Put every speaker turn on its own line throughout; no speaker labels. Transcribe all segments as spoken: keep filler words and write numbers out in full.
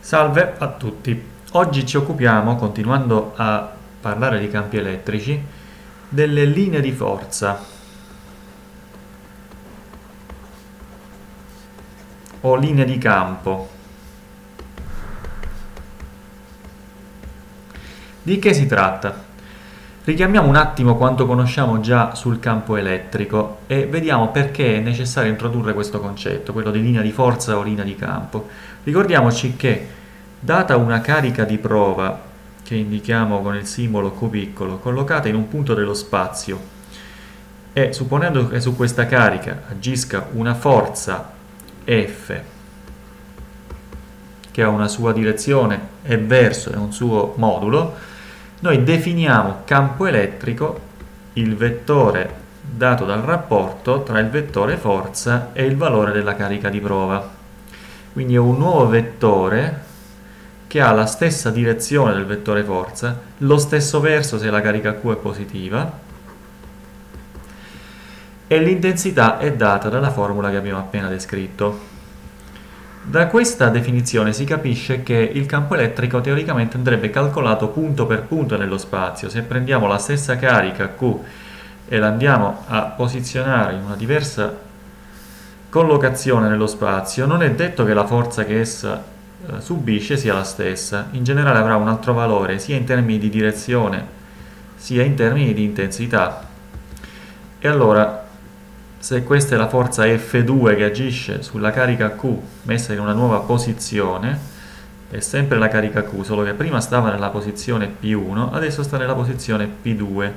Salve a tutti, oggi ci occupiamo, continuando a parlare di campi elettrici, delle linee di forza o linee di campo. Di che si tratta? Richiamiamo un attimo quanto conosciamo già sul campo elettrico e vediamo perché è necessario introdurre questo concetto, quello di linea di forza o linea di campo. Ricordiamoci che, data una carica di prova, che indichiamo con il simbolo Q piccolo, collocata in un punto dello spazio, e supponendo che su questa carica agisca una forza F, che ha una sua direzione e verso e un suo modulo, noi definiamo campo elettrico il vettore dato dal rapporto tra il vettore forza e il valore della carica di prova. Quindi è un nuovo vettore che ha la stessa direzione del vettore forza, lo stesso verso se la carica Q è positiva, e l'intensità è data dalla formula che abbiamo appena descritto. Da questa definizione si capisce che il campo elettrico teoricamente andrebbe calcolato punto per punto nello spazio. Se prendiamo la stessa carica Q e la andiamo a posizionare in una diversa collocazione nello spazio, non è detto che la forza che essa eh, subisce sia la stessa. In generale avrà un altro valore sia in termini di direzione sia in termini di intensità. E allora, se questa è la forza F due che agisce sulla carica Q messa in una nuova posizione, è sempre la carica Q, solo che prima stava nella posizione P uno, adesso sta nella posizione P due.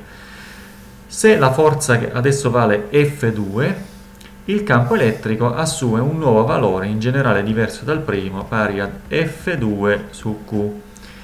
Se la forza che adesso vale F due, il campo elettrico assume un nuovo valore, in generale diverso dal primo, pari a F due su Q.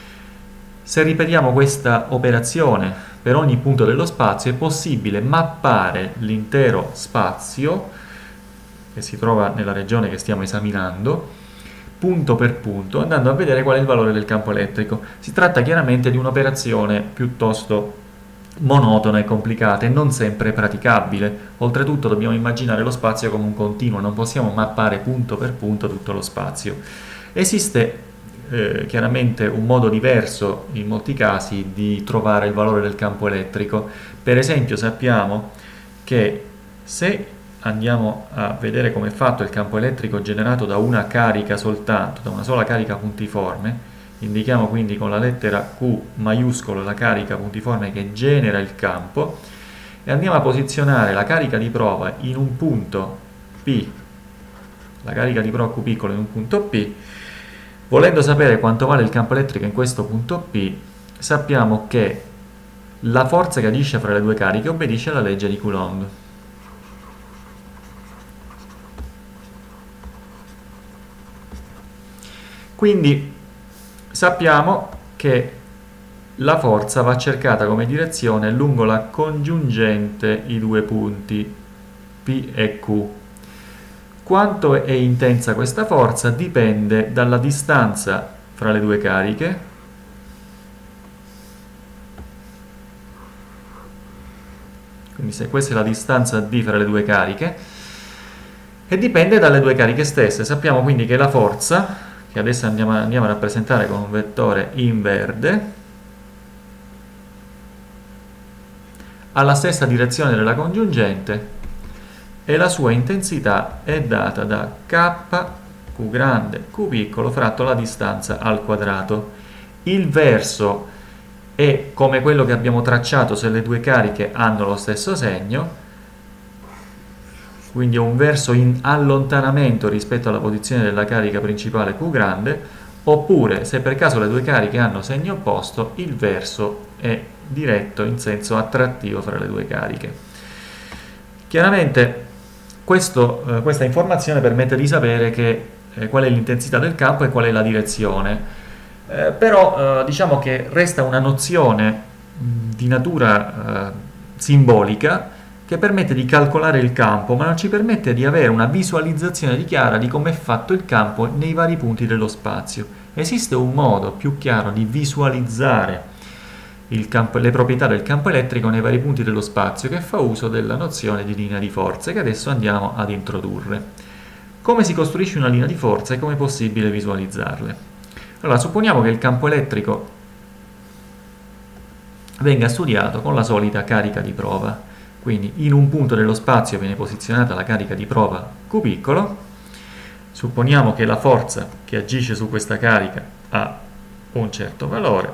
Se ripetiamo questa operazione per ogni punto dello spazio, è possibile mappare l'intero spazio, che si trova nella regione che stiamo esaminando, punto per punto, andando a vedere qual è il valore del campo elettrico. Si tratta chiaramente di un'operazione piuttosto monotona e complicata e non sempre praticabile. Oltretutto dobbiamo immaginare lo spazio come un continuo, non possiamo mappare punto per punto tutto lo spazio. Esiste Eh, chiaramente un modo diverso in molti casi di trovare il valore del campo elettrico. Per esempio sappiamo che se andiamo a vedere come è fatto il campo elettrico generato da una carica soltanto, da una sola carica puntiforme, indichiamo quindi con la lettera Q maiuscolo la carica puntiforme che genera il campo, e andiamo a posizionare la carica di prova in un punto P, la carica di prova Q piccolo in un punto P. Volendo sapere quanto vale il campo elettrico in questo punto P, sappiamo che la forza che agisce fra le due cariche obbedisce alla legge di Coulomb. Quindi sappiamo che la forza va cercata come direzione lungo la congiungente i due punti P e Q. Quanto è intensa questa forza dipende dalla distanza fra le due cariche quindi se questa è la distanza d fra le due cariche, e dipende dalle due cariche stesse. Sappiamo quindi che la forza, che adesso andiamo, andiamo a rappresentare con un vettore in verde, ha la stessa direzione della congiungente e la sua intensità è data da K, Q grande, Q piccolo fratto la distanza al quadrato. Il verso è come quello che abbiamo tracciato se le due cariche hanno lo stesso segno, quindi è un verso in allontanamento rispetto alla posizione della carica principale Q grande, oppure se per caso le due cariche hanno segno opposto, il verso è diretto in senso attrattivo fra le due cariche. Chiaramente Questo, eh, questa informazione permette di sapere che, eh, qual è l'intensità del campo e qual è la direzione, eh, però eh, diciamo che resta una nozione mh, di natura eh, simbolica che permette di calcolare il campo, ma non ci permette di avere una visualizzazione chiara di come è fatto il campo nei vari punti dello spazio. Esiste un modo più chiaro di visualizzare Il campo, le proprietà del campo elettrico nei vari punti dello spazio, che fa uso della nozione di linea di forza, che adesso andiamo ad introdurre. Come si costruisce una linea di forza e come è possibile visualizzarle? Allora, supponiamo che il campo elettrico venga studiato con la solita carica di prova. Quindi in un punto dello spazio viene posizionata la carica di prova Q piccolo. Supponiamo che la forza che agisce su questa carica ha un certo valore,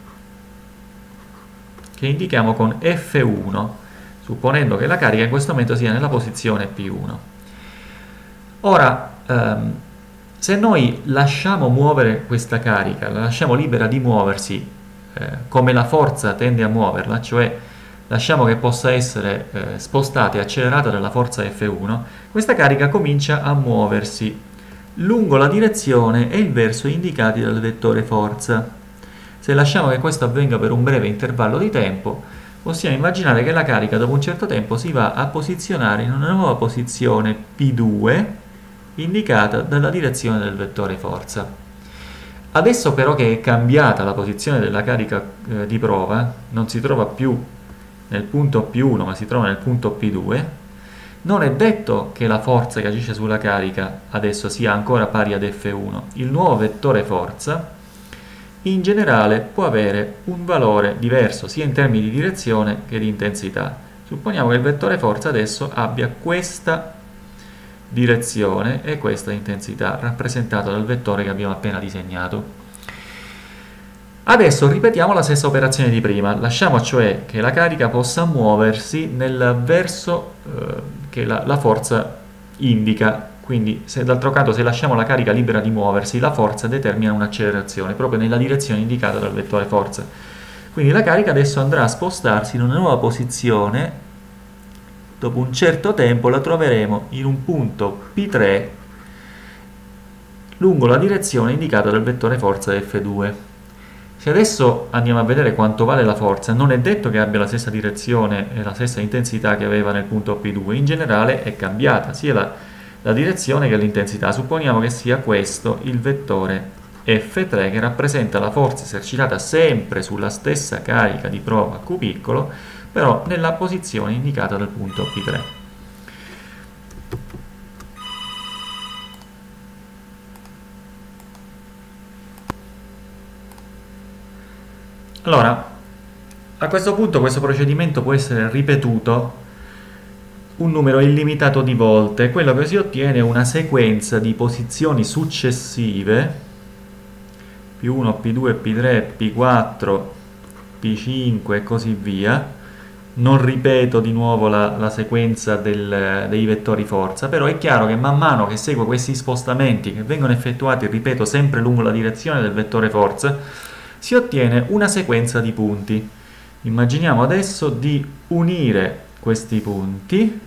che indichiamo con F uno, supponendo che la carica in questo momento sia nella posizione P uno. Ora, ehm, se noi lasciamo muovere questa carica, la lasciamo libera di muoversi eh, come la forza tende a muoverla, cioè lasciamo che possa essere eh, spostata e accelerata dalla forza F uno, questa carica comincia a muoversi lungo la direzione e il verso indicati dal vettore forza. Se lasciamo che questo avvenga per un breve intervallo di tempo, possiamo immaginare che la carica dopo un certo tempo si va a posizionare in una nuova posizione P due, indicata dalla direzione del vettore forza. Adesso però che è cambiata la posizione della carica eh, di prova, non si trova più nel punto P uno ma si trova nel punto P due, non è detto che la forza che agisce sulla carica adesso sia ancora pari ad F uno. Il nuovo vettore forza in generale può avere un valore diverso sia in termini di direzione che di intensità. Supponiamo che il vettore forza adesso abbia questa direzione e questa intensità, rappresentata dal vettore che abbiamo appena disegnato. Adesso ripetiamo la stessa operazione di prima, lasciamo cioè che la carica possa muoversi nel verso eh, che la, la forza indica, quindi se d'altro canto se lasciamo la carica libera di muoversi, la forza determina un'accelerazione proprio nella direzione indicata dal vettore forza. Quindi la carica adesso andrà a spostarsi in una nuova posizione, dopo un certo tempo la troveremo in un punto P tre lungo la direzione indicata dal vettore forza F due. Se adesso andiamo a vedere quanto vale la forza, non è detto che abbia la stessa direzione e la stessa intensità che aveva nel punto P due, in generale è cambiata sia la, la direzione che l'intensità. Supponiamo che sia questo il vettore F tre che rappresenta la forza esercitata sempre sulla stessa carica di prova Q piccolo, però nella posizione indicata dal punto P tre. Allora, a questo punto questo procedimento può essere ripetuto un numero illimitato di volte. Quello che si ottiene è una sequenza di posizioni successive, P uno, P due, P tre, P quattro, P cinque e così via. Non ripeto di nuovo la, la sequenza del, dei vettori forza, però è chiaro che man mano che seguo questi spostamenti che vengono effettuati, ripeto, sempre lungo la direzione del vettore forza, si ottiene una sequenza di punti. Immaginiamo adesso di unire questi punti,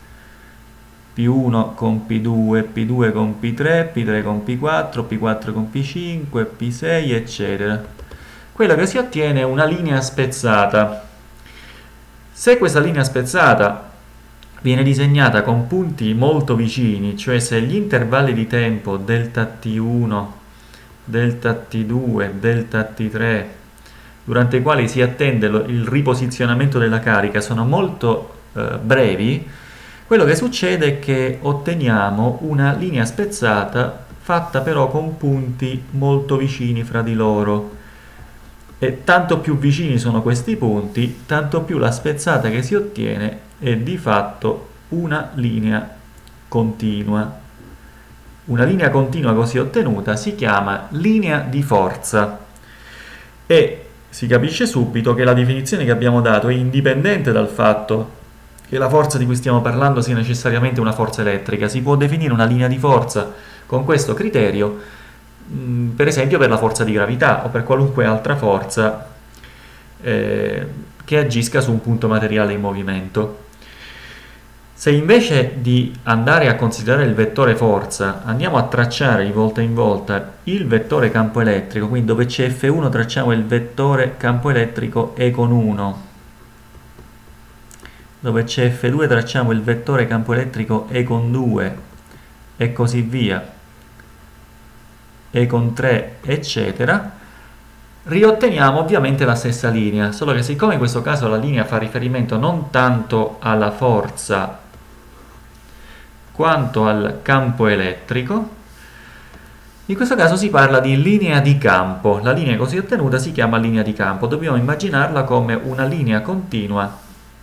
P uno con P due, P due con P tre, P tre con P quattro, P quattro con P cinque, P sei, eccetera. Quello che si ottiene è una linea spezzata. Se questa linea spezzata viene disegnata con punti molto vicini, cioè se gli intervalli di tempo delta T uno, delta T due, delta T tre, durante i quali si attende lo, il riposizionamento della carica, sono molto eh, brevi, quello che succede è che otteniamo una linea spezzata fatta però con punti molto vicini fra di loro. E tanto più vicini sono questi punti, tanto più la spezzata che si ottiene è di fatto una linea continua. Una linea continua così ottenuta si chiama linea di forza e si capisce subito che la definizione che abbiamo dato è indipendente dal fatto che la forza di cui stiamo parlando sia necessariamente una forza elettrica. Si può definire una linea di forza con questo criterio, mh, per esempio per la forza di gravità o per qualunque altra forza eh, che agisca su un punto materiale in movimento. Se invece di andare a considerare il vettore forza andiamo a tracciare di volta in volta il vettore campo elettrico, quindi dove c'è F uno tracciamo il vettore campo elettrico E con uno, dove c'è F due tracciamo il vettore campo elettrico E con due e così via, E con tre, eccetera, riotteniamo ovviamente la stessa linea, solo che siccome in questo caso la linea fa riferimento non tanto alla forza quanto al campo elettrico, In questo caso si parla di linea di campo. La linea così ottenuta si chiama linea di campo. Dobbiamo immaginarla come una linea continua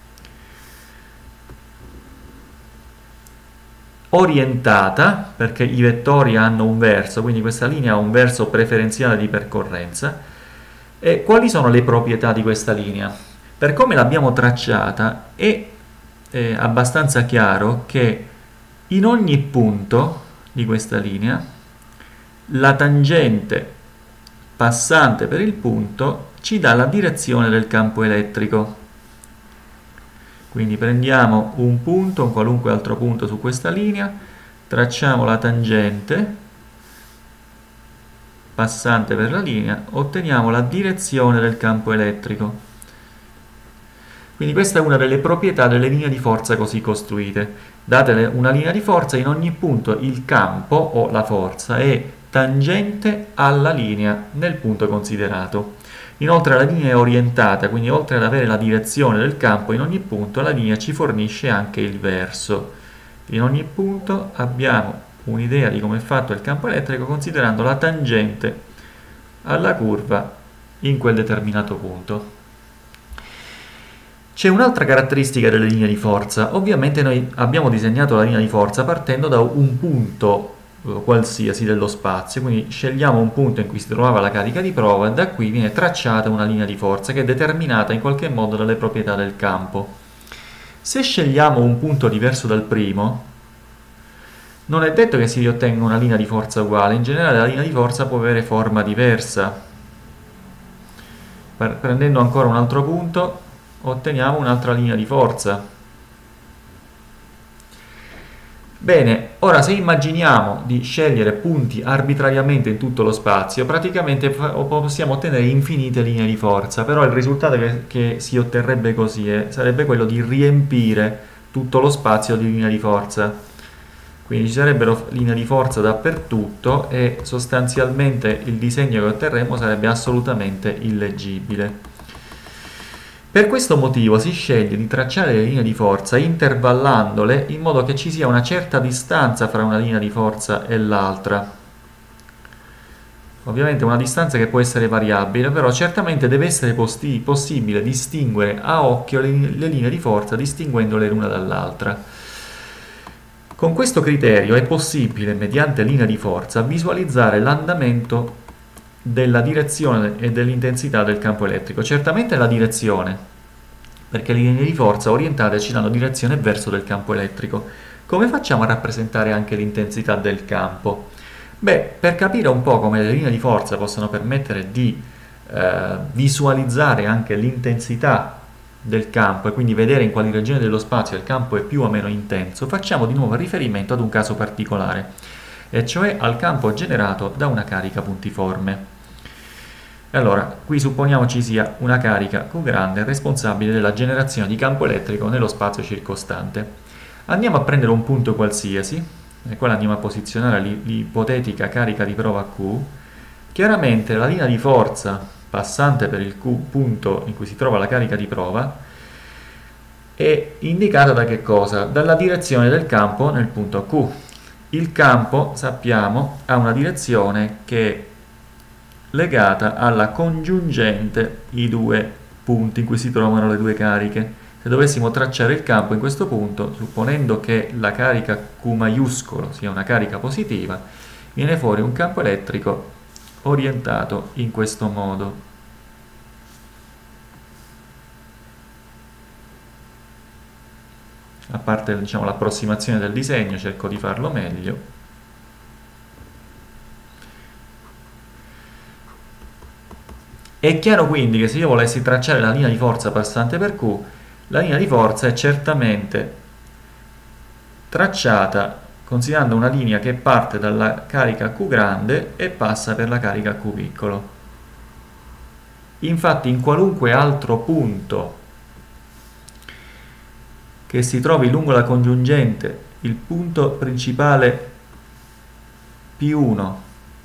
orientata, perché i vettori hanno un verso, quindi questa linea ha un verso preferenziale di percorrenza. E quali sono le proprietà di questa linea? Per come l'abbiamo tracciata è eh, abbastanza chiaro che in ogni punto di questa linea la tangente passante per il punto ci dà la direzione del campo elettrico. Quindi prendiamo un punto, un qualunque altro punto su questa linea, tracciamo la tangente passante per la linea, otteniamo la direzione del campo elettrico. Quindi questa è una delle proprietà delle linee di forza così costruite. Datele una linea di forza, in ogni punto il campo o la forza è tangente alla linea nel punto considerato. Inoltre la linea è orientata, quindi oltre ad avere la direzione del campo, in ogni punto la linea ci fornisce anche il verso. In ogni punto abbiamo un'idea di come è fatto il campo elettrico considerando la tangente alla curva in quel determinato punto. C'è un'altra caratteristica delle linee di forza. Ovviamente noi abbiamo disegnato la linea di forza partendo da un punto qualsiasi dello spazio, quindi scegliamo un punto in cui si trovava la carica di prova e da qui viene tracciata una linea di forza che è determinata in qualche modo dalle proprietà del campo. Se scegliamo un punto diverso dal primo, non è detto che si ottenga una linea di forza uguale, in generale la linea di forza può avere forma diversa. Prendendo ancora un altro punto, otteniamo un'altra linea di forza. Bene, ora se immaginiamo di scegliere punti arbitrariamente in tutto lo spazio, praticamente possiamo ottenere infinite linee di forza, però il risultato che, che si otterrebbe così è, sarebbe quello di riempire tutto lo spazio di linee di forza. Quindi ci sarebbero linee di forza dappertutto e sostanzialmente il disegno che otterremo sarebbe assolutamente illeggibile. Per questo motivo si sceglie di tracciare le linee di forza intervallandole in modo che ci sia una certa distanza fra una linea di forza e l'altra. Ovviamente una distanza che può essere variabile, però certamente deve essere possibile distinguere a occhio le, le linee di forza distinguendole l'una dall'altra. Con questo criterio è possibile, mediante linea di forza, visualizzare l'andamento della direzione e dell'intensità del campo elettrico. Certamente la direzione, perché le linee di forza orientate ci danno direzione e verso del campo elettrico. Come facciamo a rappresentare anche l'intensità del campo? Beh, per capire un po' come le linee di forza possono permettere di eh, visualizzare anche l'intensità del campo e quindi vedere in quali regioni dello spazio il campo è più o meno intenso, facciamo di nuovo riferimento ad un caso particolare, e cioè al campo generato da una carica puntiforme. Allora, qui supponiamo ci sia una carica Q grande responsabile della generazione di campo elettrico nello spazio circostante. Andiamo a prendere un punto qualsiasi, nel quale andiamo a posizionare l'ipotetica carica di prova Q. Chiaramente la linea di forza passante per il Q, punto in cui si trova la carica di prova, è indicata da che cosa? Dalla direzione del campo nel punto Q. Il campo, sappiamo, ha una direzione che è legata alla congiungente i due punti in cui si trovano le due cariche. Se dovessimo tracciare il campo in questo punto, supponendo che la carica Q maiuscolo sia una carica positiva, viene fuori un campo elettrico orientato in questo modo. A parte, diciamo, l'approssimazione del disegno, cerco di farlo meglio. È chiaro quindi che se io volessi tracciare la linea di forza passante per Q, la linea di forza è certamente tracciata considerando una linea che parte dalla carica Q grande e passa per la carica Q piccolo. Infatti in qualunque altro punto che si trovi lungo la congiungente, il punto principale P uno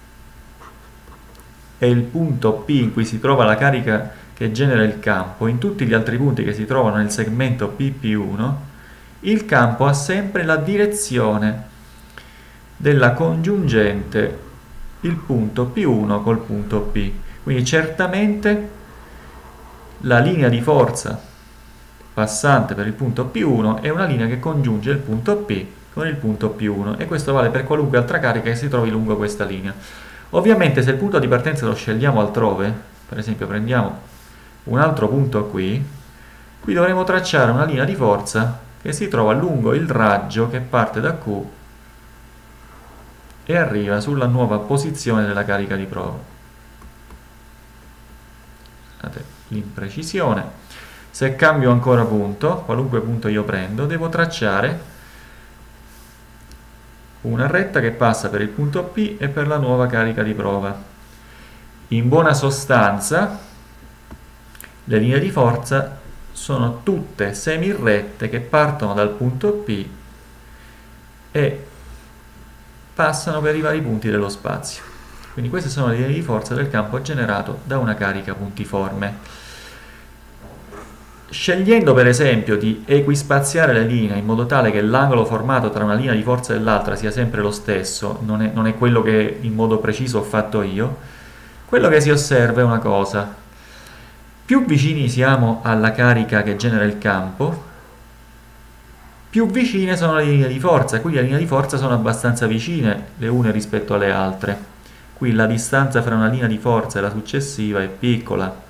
e il punto P in cui si trova la carica che genera il campo, in tutti gli altri punti che si trovano nel segmento P P uno, il campo ha sempre la direzione della congiungente il punto P uno col punto P. Quindi certamente la linea di forza passante per il punto P uno è una linea che congiunge il punto P con il punto P uno, e questo vale per qualunque altra carica che si trovi lungo questa linea. Ovviamente se il punto di partenza lo scegliamo altrove, per esempio prendiamo un altro punto qui, qui dovremo tracciare una linea di forza che si trova lungo il raggio che parte da Q e arriva sulla nuova posizione della carica di prova. Guardate l'imprecisione. Se cambio ancora punto, qualunque punto io prendo, devo tracciare una retta che passa per il punto P e per la nuova carica di prova. In buona sostanza, le linee di forza sono tutte semirette che partono dal punto P e passano per i vari punti dello spazio. Quindi queste sono le linee di forza del campo generato da una carica puntiforme. Scegliendo per esempio di equispaziare le linee in modo tale che l'angolo formato tra una linea di forza e l'altra sia sempre lo stesso, non è, non è quello che in modo preciso ho fatto io, quello che si osserva è una cosa: più vicini siamo alla carica che genera il campo, più vicine sono le linee di forza. Qui le linee di forza sono abbastanza vicine le une rispetto alle altre. Qui la distanza fra una linea di forza e la successiva è piccola.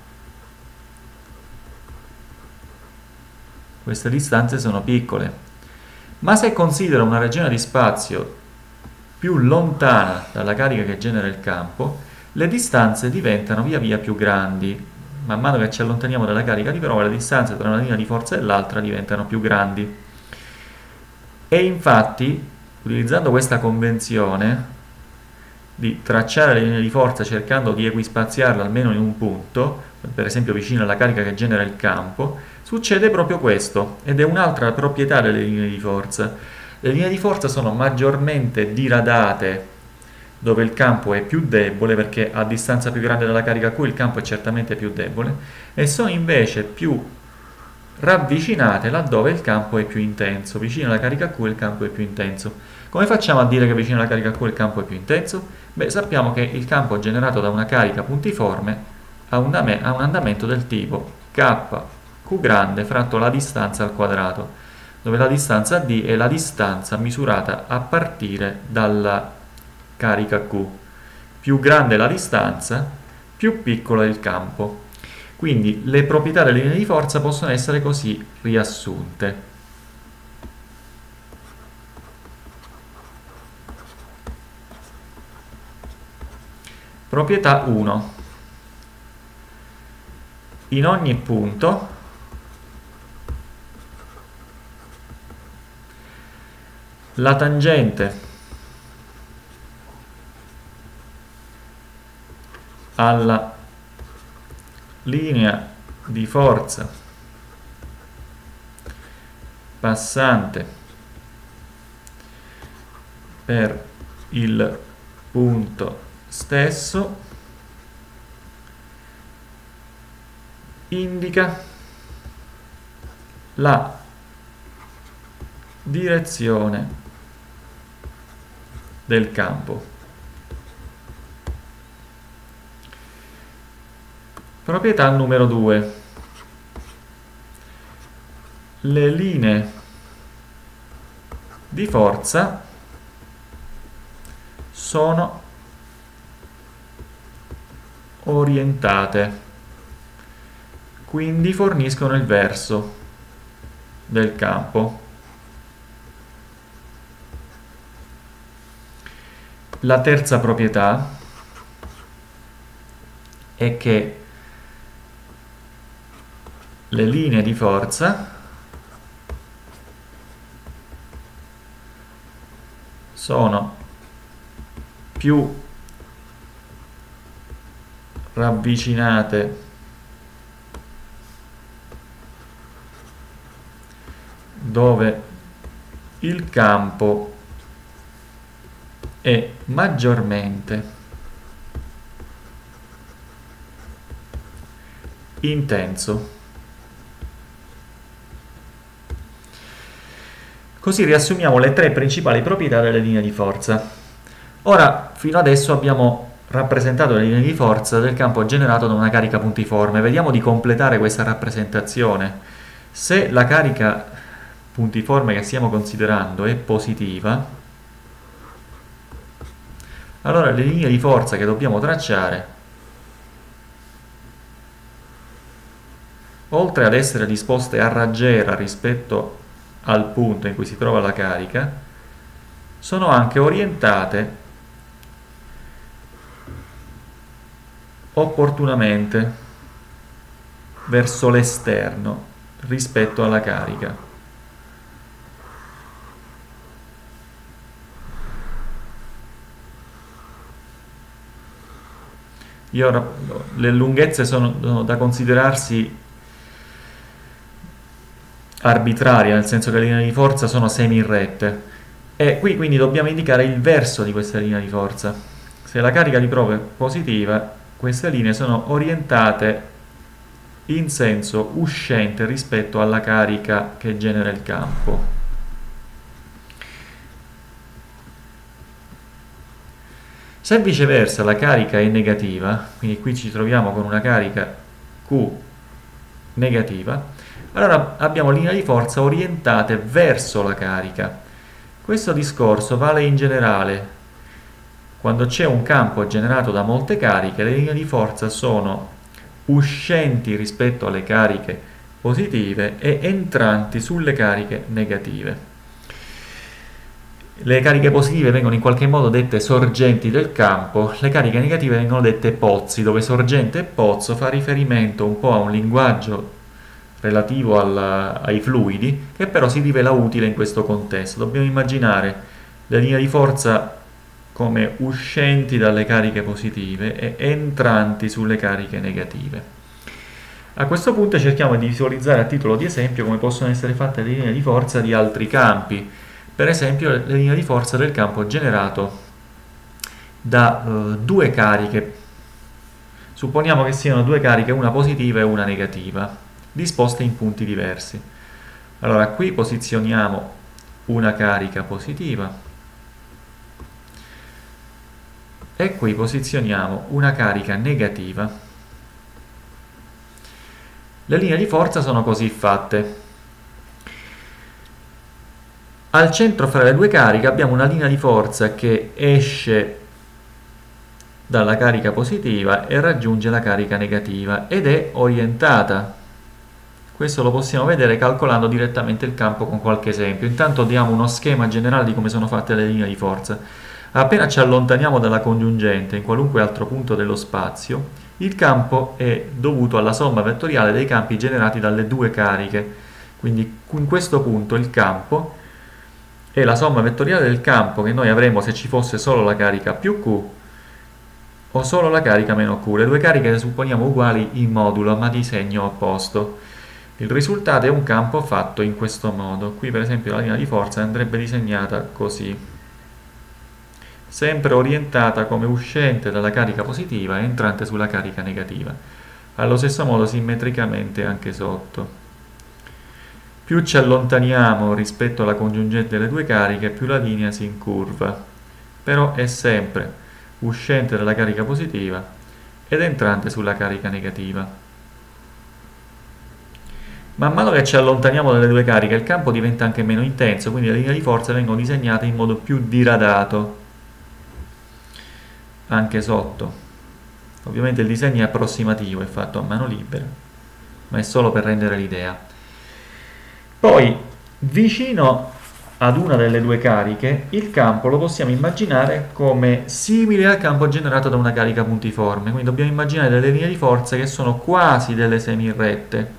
Queste distanze sono piccole. Ma se considero una regione di spazio più lontana dalla carica che genera il campo, le distanze diventano via via più grandi. Man mano che ci allontaniamo dalla carica di prova, le distanze tra una linea di forza e l'altra diventano più grandi. E infatti, utilizzando questa convenzione di tracciare le linee di forza cercando di equispaziarle almeno in un punto, per esempio vicino alla carica che genera il campo, succede proprio questo, ed è un'altra proprietà delle linee di forza. Le linee di forza sono maggiormente diradate dove il campo è più debole, perché a distanza più grande dalla carica Q il campo è certamente più debole, e sono invece più ravvicinate laddove il campo è più intenso. Vicino alla carica Q il campo è più intenso. Come facciamo a dire che vicino alla carica Q il campo è più intenso? Beh, sappiamo che il campo generato da una carica puntiforme ha un, ha un andamento del tipo K Q grande fratto la distanza al quadrato, dove la distanza d è la distanza misurata a partire dalla carica Q. Più grande la distanza, più piccolo è il campo. Quindi le proprietà delle linee di forza possono essere così riassunte. Proprietà uno. In ogni punto la tangente alla linea di forza passante per il punto stesso indica la direzione del campo. Proprietà numero due. Le linee di forza sono orientate, quindi forniscono il verso del campo. La terza proprietà è che le linee di forza sono più ravvicinate dove il campo è maggiormente intenso. Così riassumiamo le tre principali proprietà delle linee di forza. Ora fino adesso abbiamo rappresentato le linee di forza del campo generato da una carica puntiforme. Vediamo di completare questa rappresentazione. Se la carica puntiforme che stiamo considerando è positiva, allora le linee di forza che dobbiamo tracciare, oltre ad essere disposte a raggiera rispetto al punto in cui si trova la carica, sono anche orientate opportunamente verso l'esterno rispetto alla carica. Io ora, le lunghezze sono, sono da considerarsi arbitrarie, nel senso che le linee di forza sono semirette, e qui quindi dobbiamo indicare il verso di questa linea di forza. Se la carica di prova è positiva, queste linee sono orientate in senso uscente rispetto alla carica che genera il campo. Se viceversa la carica è negativa, quindi qui ci troviamo con una carica Q negativa, allora abbiamo linee di forza orientate verso la carica. Questo discorso vale in generale. Quando c'è un campo generato da molte cariche, le linee di forza sono uscenti rispetto alle cariche positive e entranti sulle cariche negative. Le cariche positive vengono in qualche modo dette sorgenti del campo, le cariche negative vengono dette pozzi, dove sorgente e pozzo fa riferimento un po' a un linguaggio relativo alla, ai fluidi, che però si rivela utile in questo contesto. Dobbiamo immaginare le linee di forza come uscenti dalle cariche positive e entranti sulle cariche negative. A questo punto cerchiamo di visualizzare a titolo di esempio come possono essere fatte le linee di forza di altri campi, per esempio le linee di forza del campo generato da uh, due cariche. Supponiamo che siano due cariche, una positiva e una negativa, disposte in punti diversi. Allora qui posizioniamo una carica positiva e qui posizioniamo una carica negativa. Le linee di forza sono così fatte. Al centro fra le due cariche abbiamo una linea di forza che esce dalla carica positiva e raggiunge la carica negativa ed è orientata. Questo lo possiamo vedere calcolando direttamente il campo con qualche esempio. Intanto diamo uno schema generale di come sono fatte le linee di forza. Appena ci allontaniamo dalla congiungente in qualunque altro punto dello spazio, il campo è dovuto alla somma vettoriale dei campi generati dalle due cariche. Quindi in questo punto il campo è la somma vettoriale del campo che noi avremmo se ci fosse solo la carica più Q o solo la carica meno Q. Le due cariche le supponiamo uguali in modulo ma di segno opposto. Il risultato è un campo fatto in questo modo. Qui per esempio la linea di forza andrebbe disegnata così, sempre orientata come uscente dalla carica positiva e entrante sulla carica negativa. Allo stesso modo simmetricamente anche sotto. Più ci allontaniamo rispetto alla congiungente delle due cariche, più la linea si incurva, però è sempre uscente dalla carica positiva ed entrante sulla carica negativa. Man mano che ci allontaniamo dalle due cariche il campo diventa anche meno intenso, quindi le linee di forza vengono disegnate in modo più diradato, anche sotto. Ovviamente il disegno è approssimativo, è fatto a mano libera, ma è solo per rendere l'idea. Poi, vicino ad una delle due cariche, il campo lo possiamo immaginare come simile al campo generato da una carica puntiforme, quindi dobbiamo immaginare delle linee di forza che sono quasi delle semirette.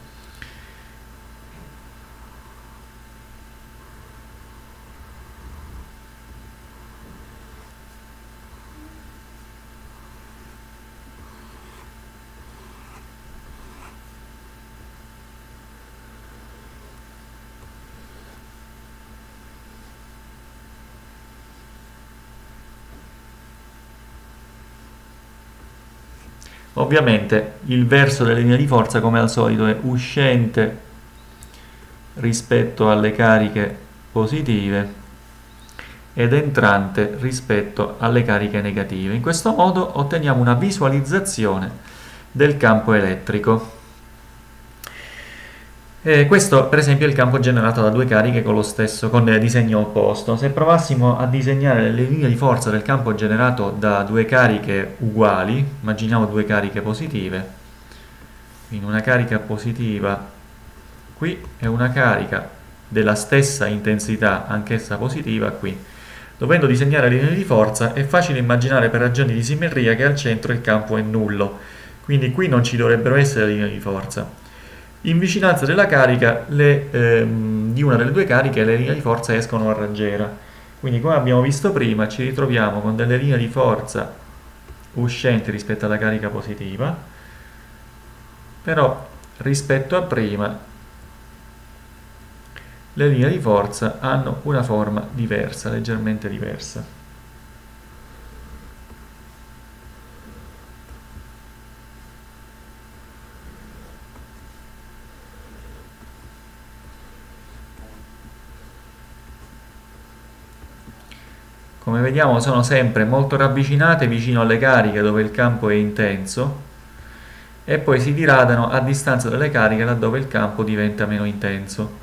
Ovviamente il verso delle linee di forza, come al solito, è uscente rispetto alle cariche positive ed entrante rispetto alle cariche negative. In questo modo otteniamo una visualizzazione del campo elettrico. E questo per esempio è il campo generato da due cariche con lo stesso, con disegno opposto. Se provassimo a disegnare le linee di forza del campo generato da due cariche uguali, immaginiamo due cariche positive, quindi una carica positiva qui e una carica della stessa intensità, anch'essa positiva, qui. Dovendo disegnare le linee di forza è facile immaginare per ragioni di simmetria che al centro il campo è nullo, quindi qui non ci dovrebbero essere linee di forza. In vicinanza della carica le, ehm, di una delle due cariche le linee di forza escono a raggiera, quindi come abbiamo visto prima ci ritroviamo con delle linee di forza uscenti rispetto alla carica positiva, però rispetto a prima le linee di forza hanno una forma diversa, leggermente diversa. Come vediamo sono sempre molto ravvicinate vicino alle cariche dove il campo è intenso e poi si diradano a distanza dalle cariche laddove il campo diventa meno intenso.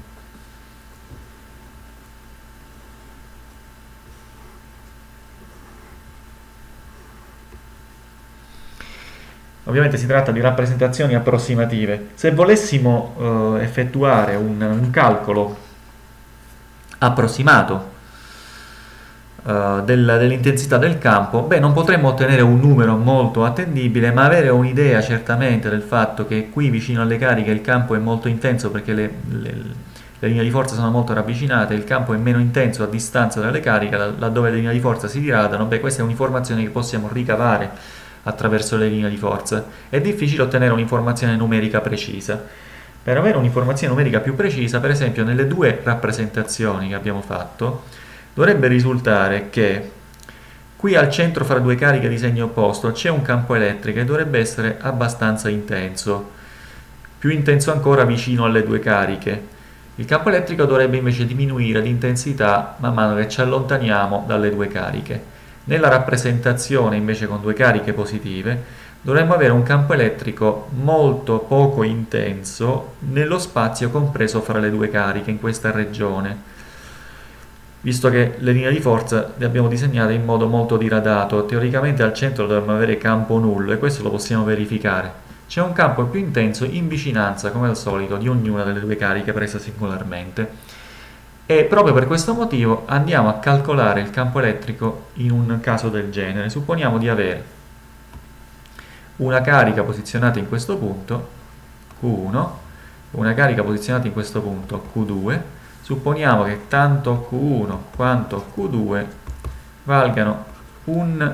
Ovviamente si tratta di rappresentazioni approssimative. Se volessimo eh, effettuare un, un calcolo approssimato uh, del, dell'intensità del campo, beh, non potremmo ottenere un numero molto attendibile, ma avere un'idea certamente del fatto che qui vicino alle cariche il campo è molto intenso perché le, le, le linee di forza sono molto ravvicinate, il campo è meno intenso a distanza dalle cariche, laddove le linee di forza si diradano, beh, questa è un'informazione che possiamo ricavare attraverso le linee di forza. È difficile ottenere un'informazione numerica precisa. Per avere un'informazione numerica più precisa, per esempio, nelle due rappresentazioni che abbiamo fatto, dovrebbe risultare che qui al centro fra due cariche di segno opposto c'è un campo elettrico che dovrebbe essere abbastanza intenso, più intenso ancora vicino alle due cariche. Il campo elettrico dovrebbe invece diminuire di intensità man mano che ci allontaniamo dalle due cariche. Nella rappresentazione invece con due cariche positive dovremmo avere un campo elettrico molto poco intenso nello spazio compreso fra le due cariche in questa regione, visto che le linee di forza le abbiamo disegnate in modo molto diradato. Teoricamente al centro dovremmo avere campo nullo e questo lo possiamo verificare. C'è un campo più intenso in vicinanza, come al solito, di ognuna delle due cariche presa singolarmente. E proprio per questo motivo andiamo a calcolare il campo elettrico in un caso del genere. Supponiamo di avere una carica posizionata in questo punto, Q uno, una carica posizionata in questo punto, Q due. Supponiamo che tanto Q uno quanto Q due valgano un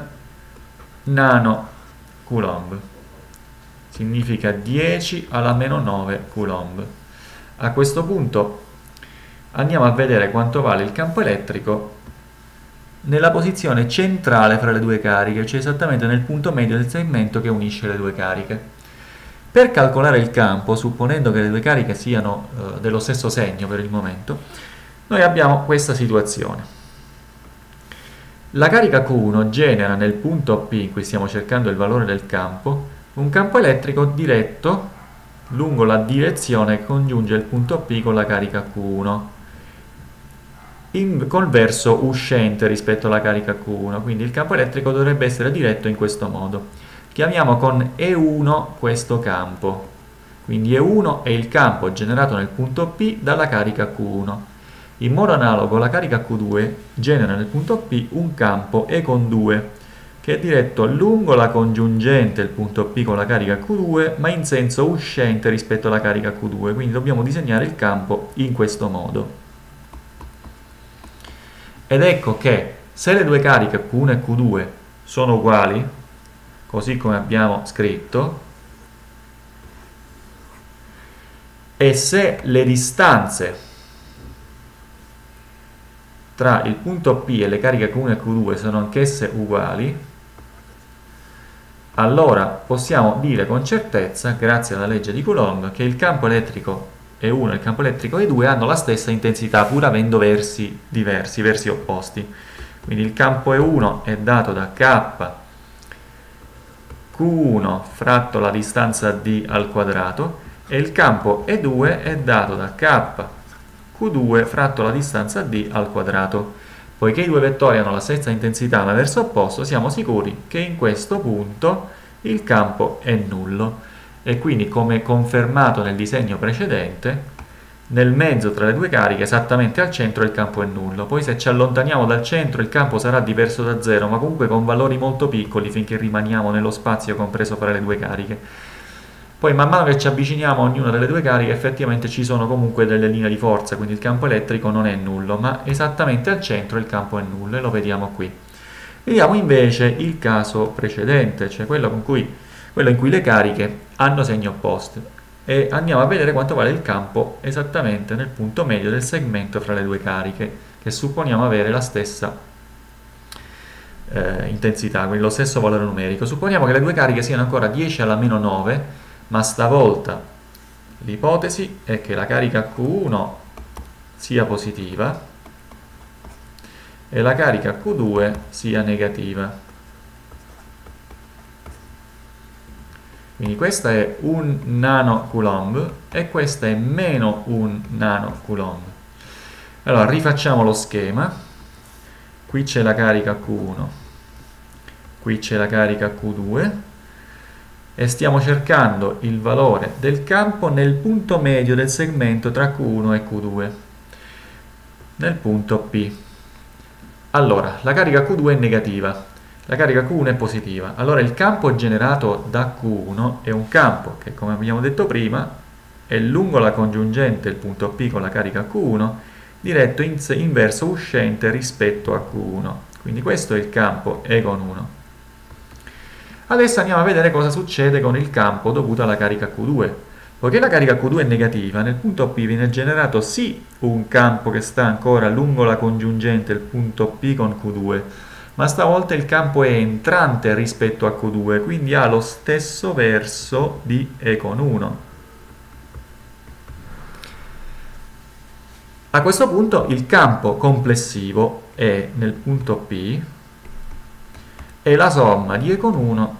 nanocoulomb. Significa dieci alla meno nove coulomb. A questo punto andiamo a vedere quanto vale il campo elettrico nella posizione centrale fra le due cariche, cioè esattamente nel punto medio del segmento che unisce le due cariche. Per calcolare il campo, supponendo che le due cariche siano eh, dello stesso segno per il momento, noi abbiamo questa situazione. La carica Q uno genera nel punto P, in cui stiamo cercando il valore del campo, un campo elettrico diretto lungo la direzione che congiunge il punto P con la carica Q uno. In, col verso uscente rispetto alla carica Q uno, quindi il campo elettrico dovrebbe essere diretto in questo modo. Chiamiamo con E uno questo campo, quindi E uno è il campo generato nel punto P dalla carica Q uno. In modo analogo la carica Q due genera nel punto P un campo E con due, che è diretto lungo la congiungente il punto P con la carica Q due, ma in senso uscente rispetto alla carica Q due, quindi dobbiamo disegnare il campo in questo modo. Ed ecco che se le due cariche Q uno e Q due sono uguali, così come abbiamo scritto, e se le distanze tra il punto P e le cariche Q uno e Q due sono anch'esse uguali, allora possiamo dire con certezza, grazie alla legge di Coulomb, che il campo elettrico E uno e il campo elettrico E due hanno la stessa intensità pur avendo versi diversi, versi opposti. Quindi il campo E uno è dato da K Q uno fratto la distanza D al quadrato e il campo E due è dato da K Q due fratto la distanza D al quadrato. Poiché i due vettori hanno la stessa intensità ma verso opposto, siamo sicuri che in questo punto il campo è nullo. E quindi, come confermato nel disegno precedente, nel mezzo tra le due cariche, esattamente al centro, il campo è nullo. Poi se ci allontaniamo dal centro il campo sarà diverso da zero, ma comunque con valori molto piccoli finché rimaniamo nello spazio compreso fra le due cariche. Poi man mano che ci avviciniamo a ognuna delle due cariche effettivamente ci sono comunque delle linee di forza, quindi il campo elettrico non è nullo, ma esattamente al centro il campo è nullo e lo vediamo qui. Vediamo invece il caso precedente, cioè quello, con cui, quello in cui le cariche hanno segni opposti, e andiamo a vedere quanto vale il campo esattamente nel punto medio del segmento fra le due cariche, che supponiamo avere la stessa eh, intensità, quindi lo stesso valore numerico. Supponiamo che le due cariche siano ancora dieci alla meno nove, ma stavolta l'ipotesi è che la carica Q uno sia positiva e la carica Q due sia negativa. Quindi questa è un nanocoulomb e questa è meno un nanocoulomb. Allora rifacciamo lo schema. Qui c'è la carica Q uno, qui c'è la carica Q due e stiamo cercando il valore del campo nel punto medio del segmento tra Q uno e Q due, nel punto P. Allora, la carica Q due è negativa, la carica Q uno è positiva. Allora il campo generato da Q uno è un campo che, come abbiamo detto prima, è lungo la congiungente, il punto P con la carica Q uno, diretto in, in verso uscente rispetto a Q uno. Quindi questo è il campo E con uno. Adesso andiamo a vedere cosa succede con il campo dovuto alla carica Q due. Poiché la carica Q due è negativa, nel punto P viene generato sì un campo che sta ancora lungo la congiungente, il punto P con Q due, ma stavolta il campo è entrante rispetto a Q due, quindi ha lo stesso verso di E con uno. A questo punto il campo complessivo è nel punto P è la somma di E con uno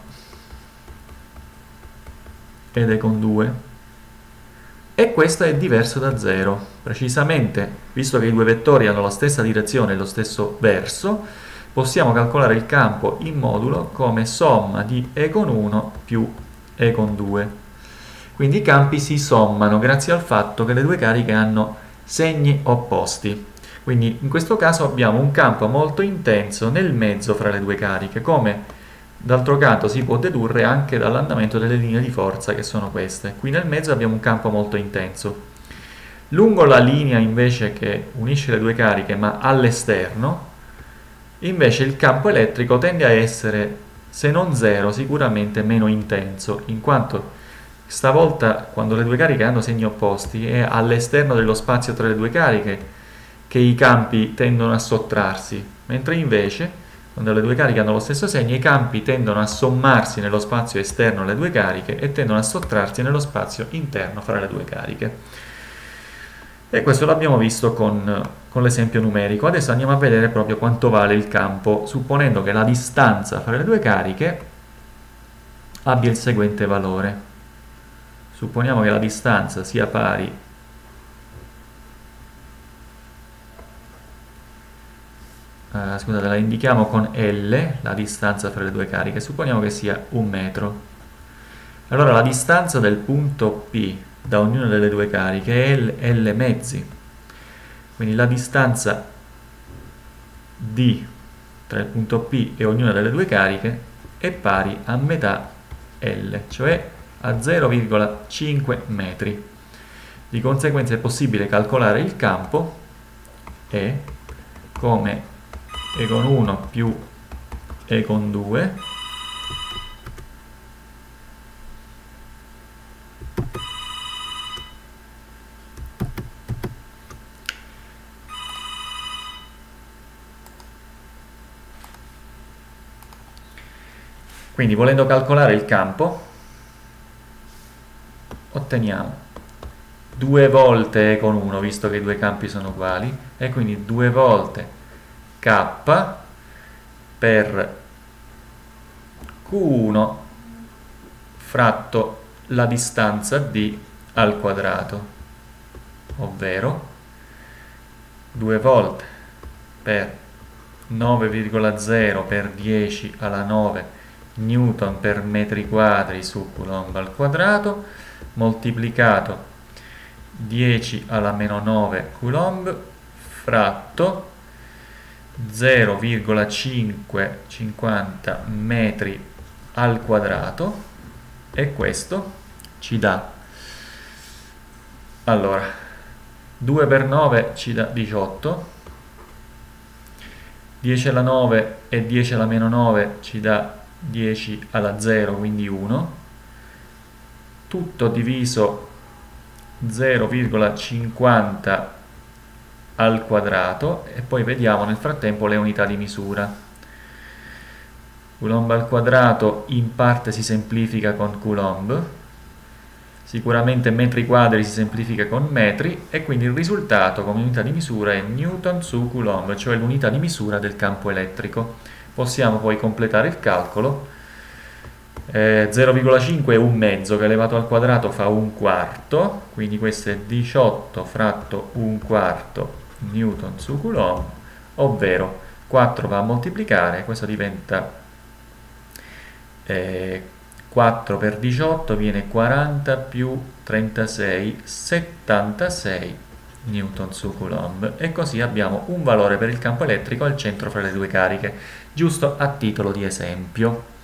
ed E con due, e questo è diverso da zero. Precisamente, visto che i due vettori hanno la stessa direzione e lo stesso verso, possiamo calcolare il campo in modulo come somma di E con uno più E con due. Quindi i campi si sommano grazie al fatto che le due cariche hanno segni opposti. Quindi in questo caso abbiamo un campo molto intenso nel mezzo fra le due cariche, come d'altro canto si può dedurre anche dall'andamento delle linee di forza che sono queste. Qui nel mezzo abbiamo un campo molto intenso. Lungo la linea invece che unisce le due cariche ma all'esterno, invece il campo elettrico tende a essere, se non zero, sicuramente meno intenso, in quanto stavolta quando le due cariche hanno segni opposti è all'esterno dello spazio tra le due cariche che i campi tendono a sottrarsi, mentre invece quando le due cariche hanno lo stesso segno i campi tendono a sommarsi nello spazio esterno alle due cariche e tendono a sottrarsi nello spazio interno fra le due cariche. E questo l'abbiamo visto con, con l'esempio numerico. Adesso andiamo a vedere proprio quanto vale il campo, supponendo che la distanza fra le due cariche abbia il seguente valore. Supponiamo che la distanza sia pari Uh, scusate, la indichiamo con L, la distanza fra le due cariche, supponiamo che sia un metro. Allora la distanza del punto P da ognuna delle due cariche è L, L mezzi. Quindi la distanza D tra il punto P e ognuna delle due cariche è pari a metà L, cioè a zero virgola cinque metri. Di conseguenza è possibile calcolare il campo E come E con uno più E con due quindi volendo calcolare il campo otteniamo due volte E con uno, visto che i due campi sono uguali, e quindi due volte K per Q uno fratto la distanza d al quadrato, ovvero due volte per nove virgola zero per dieci alla nove newton per metri quadri su coulomb al quadrato, moltiplicato dieci alla meno nove coulomb fratto zero virgola cinquecentocinquanta metri al quadrato, e questo ci dà, allora, due per nove ci dà diciotto, dieci alla nove e dieci alla meno nove ci dà dieci alla zero, quindi uno, tutto diviso zero virgola cinquanta al quadrato, e poi vediamo nel frattempo le unità di misura. Coulomb al quadrato in parte si semplifica con coulomb, sicuramente metri quadri si semplifica con metri, e quindi il risultato come unità di misura è newton su coulomb, cioè l'unità di misura del campo elettrico. Possiamo poi completare il calcolo. Eh, zero virgola cinque è un mezzo, che elevato al quadrato fa un quarto, quindi questo è diciotto fratto un quarto newton su coulomb, ovvero quattro va a moltiplicare, questo diventa eh, quattro per diciotto viene quaranta più trentasei, settantasei newton su coulomb, e così abbiamo un valore per il campo elettrico al centro fra le due cariche, giusto a titolo di esempio.